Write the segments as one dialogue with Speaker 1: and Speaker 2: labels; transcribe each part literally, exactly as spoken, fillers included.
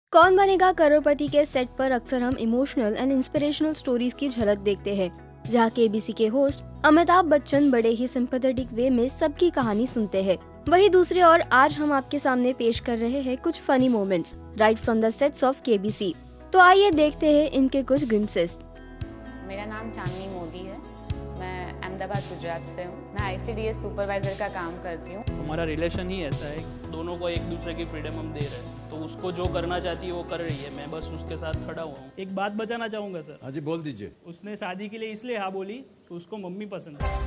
Speaker 1: कौन बनेगा करोड़पति के सेट पर अक्सर हम इमोशनल एंड इंस्पिरेशनल स्टोरीज की झलक देखते हैं, जहां केबीसी के होस्ट अमिताभ बच्चन बड़े ही सिंपैथेटिक वे में सबकी कहानी सुनते हैं। वहीं दूसरी ओर आज हम आपके सामने पेश कर रहे हैं कुछ funny moments right from the sets of KBC. तो आइए देखते हैं इनके कुछ ग्लिम्पसेस।
Speaker 2: मेरा नाम चांदनी मोदी है, मैं अहमदाबाद गुजरात से हूँ। मैं आईसीडीएस सुपरवाइजर का काम करती हूँ।
Speaker 3: हमारा रिलेशन ही ऐसा है, दोनों को एक दूसरे की फ्रीडम हम दे रहे हैं, तो उसको जो करना चाहती है वो कर रही है, मैं बस उसके साथ खड़ा हुआ हूँ। एक बात बताना चाहूँगा सर।
Speaker 4: हाँ जी, बोल दीजिए।
Speaker 3: उसने शादी के लिए इसलिए हाँ बोली कि उसको मम्मी पसंद है।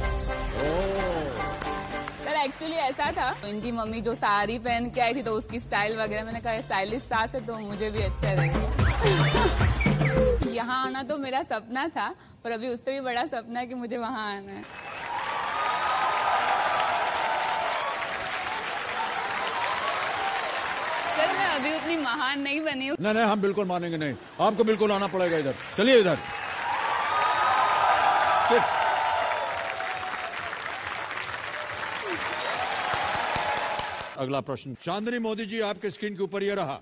Speaker 2: सर एक्चुअली ऐसा था, इनकी मम्मी जो साड़ी पहन के आई थी तो उसकी स्टाइल वगैरह, मैंने कहा स्टाइलिश सास है तो मुझे भी अच्छा लगेगा। यहाँ आना तो मेरा सपना था, पर अभी उससे भी बड़ा सपना है कि मुझे वहाँ आना है। सर मैं अभी उतनी महान नहीं बनी हूँ।
Speaker 4: नहीं नहीं, हम बिल्कुल मानेंगे नहीं, आपको बिल्कुल आना पड़ेगा इधर। चलिए इधर। अगला प्रश्न, चांदनी मोदी जी, आपके स्क्रीन के ऊपर ये रहा।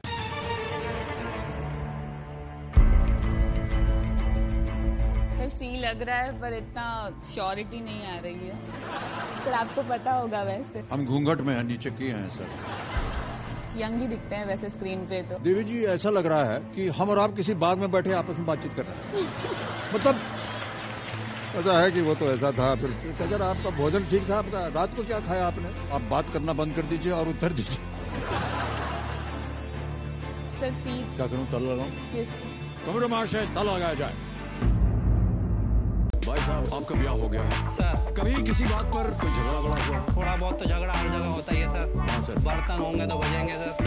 Speaker 2: सर सी लग रहा है पर इतना श्योरिटी नहीं आ रही है। सर आपको पता होगा वैसे
Speaker 4: हम घूंघट में हैं, नीचे किए हैं सर।
Speaker 2: यंग ही दिखते हैं वैसे स्क्रीन पे तो।
Speaker 4: देवी जी, ऐसा लग रहा है कि हम और आप किसी बाग में बैठे आपस में बातचीत कर रहे हैं। मतलब ऐसा है कि वो तो ऐसा था, फिर कजर आपका भोजन ठीक था आपका? रात को क्या खाया आपने? आप बात करना बंद कर दीजिए और उत्तर दीजिए।
Speaker 2: सर सी
Speaker 4: क्या करूं, तल लगाऊं?
Speaker 2: यस
Speaker 4: कमरे महाशय, तल लगाया जाए। भाई साहब, आपका ब्याह हो गया है
Speaker 5: सर।
Speaker 4: कभी किसी बात पर कोई झगड़ा बड़ा हुआ?
Speaker 5: थोड़ा बहुत तो झगड़ा हर जगह होता ही है सर।
Speaker 4: हाँ सर।
Speaker 5: बर्तन होंगे तो बजेंगे सर।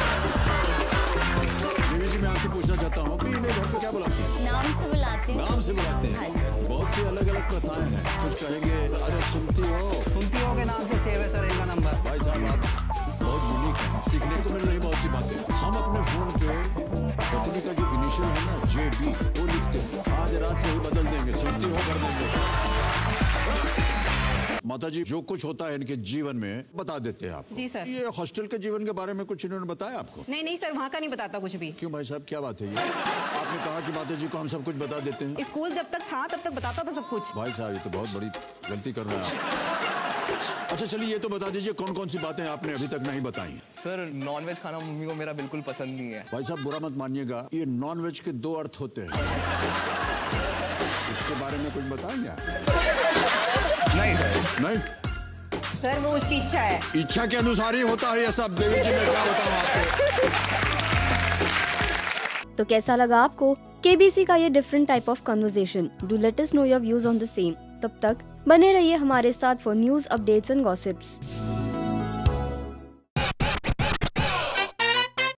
Speaker 4: देवी जी, मैं आपसे पूछना चाहता हूँ कि इन्हें घर पे क्या बुलाते हैं?
Speaker 6: नाम से बुलाते हैं।
Speaker 4: नाम से बुलाते हैं। बहुत सी अलग अलग प्रथाएं हैं, कुछ कहेंगे अरे सुनती हो
Speaker 5: सुनती हो के नाम से सेव है सर इनका नंबर।
Speaker 4: भाई साहब, आप बहुत यूनिक हैं, सीखने को मिल रही बहुत सी बातें। हम अपने फोन पे पत्नी का जो इनिशियल है ना, जे बी, वो लिखते हैं। आज रात से ही बदल देंगे, सुनती हो कर देंगे। माता जी, जो कुछ होता है इनके जीवन में बता देते हैं आपको।
Speaker 6: जी सर।
Speaker 4: ये हॉस्टल के जीवन के बारे में कुछ इन्होंने बताया आपको?
Speaker 6: नहीं नहीं सर, वहाँ का नहीं बताता कुछ भी।
Speaker 4: क्यों भाई साहब, क्या बात है ये? आपने कहा कि माता जी को हम सब कुछ बता देते हैं।
Speaker 6: स्कूल जब तक था तब तक बताता था सब कुछ।
Speaker 4: भाई साहब, ये तो बहुत बड़ी गलती कर रहे हैं आप। अच्छा चलिए, ये तो बता दीजिए कौन कौन सी बातें आपने अभी तक नहीं बताई?
Speaker 7: सर नॉनवेज खाना मम्मी को मेरा बिल्कुल पसंद नहीं है।
Speaker 4: भाई साहब, बुरा मत मानिएगा, ये नॉनवेज के दो अर्थ होते हैं, इसके बारे में कुछ बताएंगे?
Speaker 7: नहीं सर।
Speaker 4: नहीं
Speaker 6: सर वो उसकी इच्छा है।
Speaker 4: इच्छा के अनुसार ही होता है ये सब। देवी जी, मैं क्या बताऊं आपको।
Speaker 1: तो कैसा लगा आपको केबीसी का ये different type of conversation? Do let us know your views on the same. तब तक बने रहिए हमारे साथ for news updates and gossips.